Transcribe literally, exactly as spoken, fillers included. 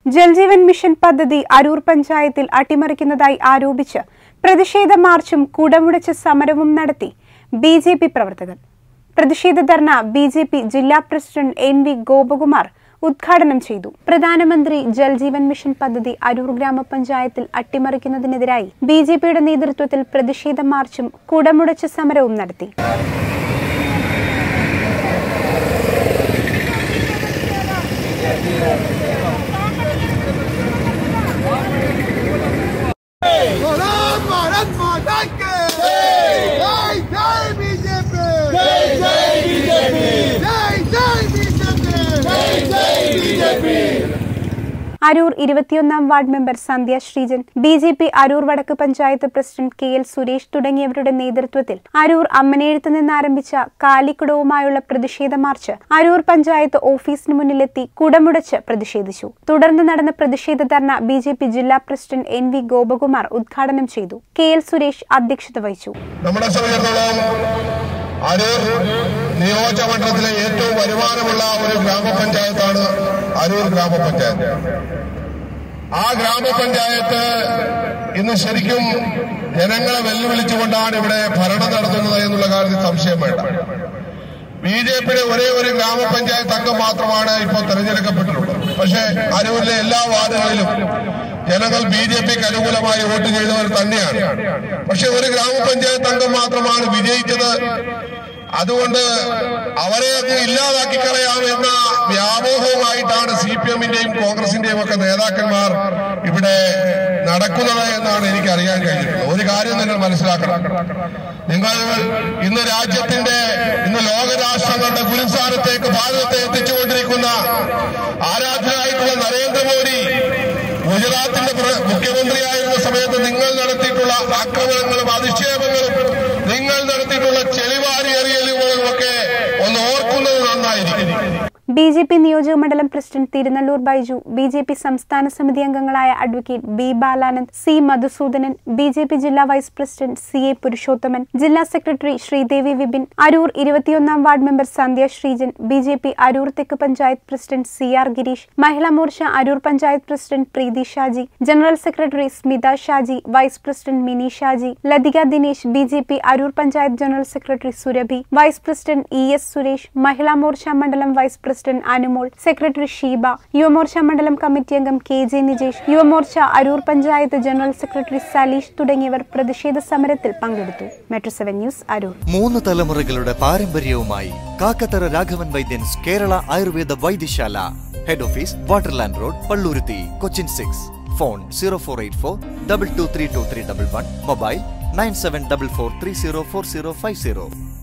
Jal Jeevan mission പദ്ധതി അരൂർ പഞ്ചായത്തിൽ അട്ടിമറിക്കുന്നതായി ആരോപിച്ച് പ്രതിഷേധ മാർച്ചും കുടമുടച്ച് സമരവും നടത്തി ബി ജെ പി പ്രവർത്തകർ. പ്രതിഷേധ ധർണ ബി ജെ പി ജില്ലാ പ്രസിഡന്റ് എൻ വി ഗോപകുമാർ ഉദ്ഘാടനം ചെയ്തു. പ്രധാനമന്ത്രി ജൽജീവൻ മിഷൻ പദ്ധതി അരൂർ ഗ്രാമപഞ്ചായത്തിൽ അട്ടിമറിക്കുന്നതിനെതിരായി ബി ജെ പിയുടെ നേതൃത്വത്തിൽ പ്രതിഷേധ മാർച്ചും കുടമുടച്ച് സമരവും നടത്തി. അരൂർ ഇരുപത്തിയൊന്നാം ward member Sandhya Sreejan, B J P Aroor വടക്ക് panchayat president K L Suresh തുടങ്ങിയവരുടെ നേതൃത്വത്തിൽ അരൂർ അമ്മനേഴത്ത് നിന്ന് ആരംഭിച്ച കാലിക്കുടവുമായുള്ള പ്രതിഷേധ മാർച്ച് അരൂർ പഞ്ചായത്ത് ഓഫീസിന് മുന്നിലെത്തി കുടമുടച്ച് പ്രതിഷേധിച്ചു. തുടർന്ന് നടന്ന പ്രതിഷേധ ധർണ ബി ജെ പി ജില്ലാ പ്രസിഡന്റ് എൻ വി ഗോപകുമാർ ഉദ്ഘാടനം ചെയ്തു. കെ എൽ സുരേഷ് അധ്യക്ഷത വഹിച്ചു. അരൂർ നിയോജകമണ്ഡലത്തിലെ ഏറ്റവും വരുമാനമുള്ള ഒരു ഗ്രാമപഞ്ചായത്താണ് അരൂർ ഗ്രാമപഞ്ചായത്ത്. ആ ഗ്രാമപഞ്ചായത്ത് ഇന്ന് ശരിക്കും ജനങ്ങളെ വെല്ലുവിളിച്ചുകൊണ്ടാണ് ഇവിടെ ഭരണം നടത്തുന്നത് എന്നുള്ള കാര്യത്തിൽ സംശയം വേണ്ട. ബി ജെ പിയുടെ ഒരേ ഒരു ഗ്രാമപഞ്ചായത്ത് അംഗം മാത്രമാണ് ഇപ്പോൾ തെരഞ്ഞെടുക്കപ്പെട്ടിട്ടുള്ളത്. പക്ഷേ അരൂരിലെ എല്ലാ വാർഡുകളിലും ജനങ്ങൾ ബി ജെ പിക്ക് അനുകൂലമായി വോട്ട് ചെയ്തവർ തന്നെയാണ്. പക്ഷെ ഒരു ഗ്രാമപഞ്ചായത്ത് അംഗം മാത്രമാണ് വിജയിച്ചത്. അതുകൊണ്ട് അവരെ അങ്ങ് ഇല്ലാതാക്കി കളയാമെന്ന വ്യാമോഹവുമായിട്ടാണ് സി പി എമ്മിന്റെയും കോൺഗ്രസിന്റെയും ഒക്കെ നേതാക്കന്മാർ ഇവിടെ നടക്കുന്നത് എന്നാണ് എനിക്ക് അറിയാൻ കഴിഞ്ഞിട്ടുള്ളത്. ഒരു കാര്യം നിങ്ങൾ മനസ്സിലാക്കണം. നിങ്ങൾ ഇന്ന് രാജ്യത്തിന്റെ ഇന്ന് ലോകരാഷ്ട്രങ്ങളുടെ ഗുരുസ്ഥാനത്തേക്ക് ഭാരതത്തെ എത്തിച്ചുകൊണ്ടിരിക്കുന്ന ആരാധനായിട്ടുള്ള നരേന്ദ്രമോദി ഗുജറാത്തിന്റെ മുഖ്യമന്ത്രിയായിരുന്ന സമയത്ത് നിങ്ങൾ നടത്തിയിട്ടുള്ള ആക്രമണങ്ങളും അധിക്ഷേപങ്ങളും നിങ്ങൾ നടത്തിയിട്ടുള്ള ചെളിവാരി എറിയലുകളും ഒക്കെ ഒന്ന് ഓർക്കുന്നത് നന്നായിരിക്കും. ബി ജെ പി നിയോജക മണ്ഡലം president Thirunallur Baiju, B J P സംസ്ഥാന സമിതി അംഗങ്ങളായ advocate B Balanand, C Madhusoodanan, B J P ജില്ലാ vice president C A Purushothaman, ജില്ലാ സെക്രട്ടറി ശ്രീദേവി വിപിൻ, അരൂർ ഇരുപത്തിയൊന്നാം ward member Sandhya Sreejan, B J P Aroor തെക്ക് panchayat president C R Girish, Mahila Morcha Aroor panchayat president Preethi Shaji, general secretary Smitha Shaji, vice president Mini Shaji, Lathika Dinesh, B J P Aroor panchayat general secretary Surabhi, vice president E S Suresh, Mahila Morcha മണ്ഡലം vice president Anumol, secretary Sheeba, Yuvamorcha മണ്ഡലം committee അംഗം K J Nijesh, Yuvamorcha Aroor panchayat general secretary Saleesh തുടങ്ങിയവർ പ്രതിഷേധ സമരത്തിൽ പങ്കെടുത്തു. Metro seven news Aroor. മൂന്ന് തലമുറകളുടെ പാരമ്പര്യവുമായി Kakkathara Raghavan Vaidyans Kerala Ayurveda Vaidyasala, head office Waterland road, Palluruthy, Cochin six. Phone zero four eight four double two three two three double one. Mobile nine seven double four three zero four zero five zero.